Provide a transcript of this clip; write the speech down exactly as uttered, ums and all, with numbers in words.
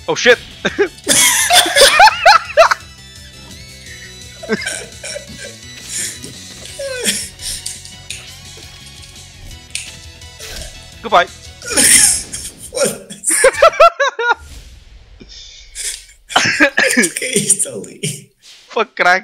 Oh shit! Goodbye. What? Okay, sorry. Fuck crack.